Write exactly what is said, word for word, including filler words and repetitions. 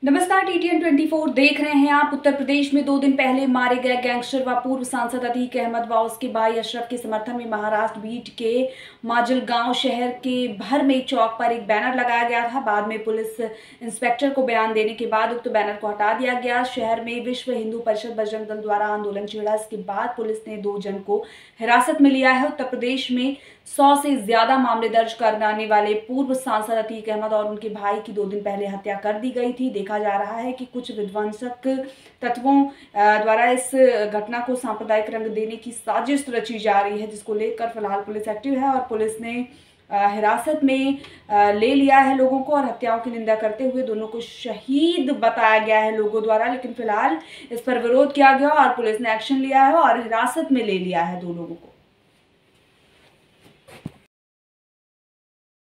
नमस्कार, टीटीएन चौबीस देख रहे हैं आप। उत्तर प्रदेश में दो दिन पहले मारे गए गैंगस्टर व पूर्व सांसद अतीक अहमद व उसके भाई अशरफ के समर्थन में महाराष्ट्र बीट के माजलगांव शहर के भर में चौक पर एक बैनर लगाया गया था। बाद में पुलिस इंस्पेक्टर को बयान देने के बाद उक्त बैनर को हटा दिया गया। शहर में विश्व हिंदू परिषद बजरंग दल द्वारा आंदोलन छेड़ा। इसके बाद पुलिस ने दो जन को हिरासत में लिया है। उत्तर प्रदेश में सौ से ज्यादा मामले दर्ज कराने वाले पूर्व सांसद अतीक अहमद और उनके भाई की दो दिन पहले हत्या कर दी गई थी। देखा जा रहा है कि कुछ विध्वंसक तत्वों द्वारा इस घटना को सांप्रदायिक रंग देने की साजिश रची जा रही है, जिसको लेकर फिलहाल पुलिस एक्टिव है और पुलिस ने हिरासत में ले लिया है लोगों को और हत्याओं की निंदा करते हुए दोनों को शहीद बताया गया है लोगों द्वारा। लेकिन फिलहाल इस पर विरोध किया गया और पुलिस ने एक्शन लिया है और हिरासत में ले लिया है दो लोगों को।